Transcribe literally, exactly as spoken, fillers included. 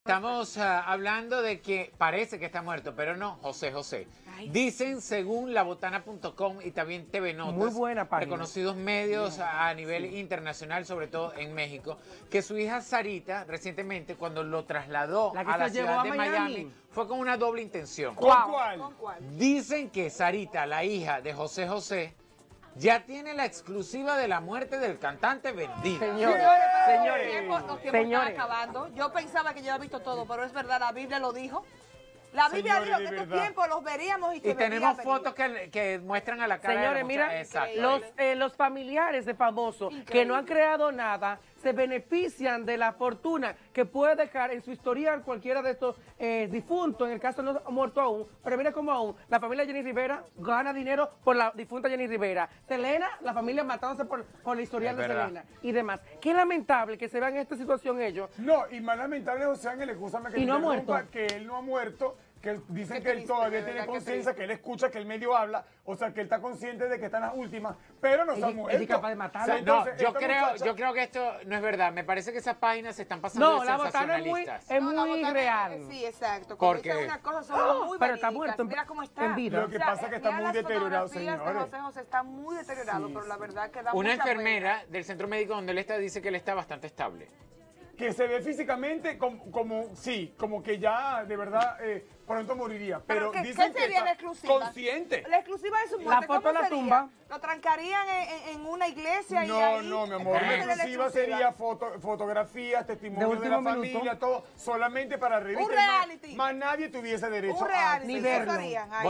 Estamos uh, hablando de que parece que está muerto, pero no, José José. Ay. Dicen, según la botana punto com y también T V Notas, muy buena página, reconocidos medios a, a nivel sí. internacional, sobre todo en México, que su hija Sarita, recientemente, cuando lo trasladó la a la ciudad a de Miami. Miami, fue con una doble intención. ¿Con cuál? ¿Con cuál? Dicen que Sarita, la hija de José José, ya tiene la exclusiva de la muerte del cantante Vendido. Señores, señores, los tiempos, los tiempos están acabando. Yo pensaba que yo había visto todo, pero es verdad, la Biblia lo dijo. La Biblia Señores, dijo que de estos tiempos los veríamos y que Y tenemos fotos que, que muestran a la cara Señores, de la mira, Exacto. los, eh, los familiares de famosos que no han creado nada se benefician de la fortuna que puede dejar en su historial cualquiera de estos eh, difuntos, en el caso no ha muerto aún, pero mira cómo aún la familia Jenny Rivera gana dinero por la difunta Jenny Rivera. Selena, la familia matándose por, por el historial es de verdad. Selena y demás. Qué lamentable que se vean en esta situación ellos. No, y más lamentable, José Ángel, escúchame que Y te no ha interrumpa, muerto. que él no ha muerto, que él- dicen Qué que él triste, todavía de tiene verdad, qué conciencia, triste. que él escucha, que él medio habla, o sea, que él está consciente de que están las últimas, pero no se ha Es- es muerto. incapaz de matarlo. O sea, No, entonces, yo esta creo, muchacha- yo creo que esto no es verdad. Me parece que esas páginas se están pasando No, de la botana es muy, sensacionalistas. es No, la muy botana- real. Sí, exacto. Porque- Porque una cosa son muy Pero está verídicas. muerto en- Mira cómo está. en vida. Lo que pasa es que está mira muy las deteriorado, fotografías de señores. José José está muy deteriorado, Sí, pero la sí. verdad que da Una mucha enfermera del centro médico donde él está dice que él está bastante estable. que se ve físicamente como, como sí, como que ya de verdad eh, pronto moriría. Pero, ¿qué, dicen ¿qué que sería está la exclusiva? consciente. La exclusiva de su muerte, foto ¿cómo en la sería? tumba. Lo trancarían en, en- en una iglesia y No, ahí... no, mi amor, ¿Cómo la sería la exclusiva sería foto, fotografías, testimonios de, De la último minuto. familia, todo, solamente para revistas. reality. Más, más nadie tuviese derecho Un a reality, Ni ¿qué verlo. harían ahí?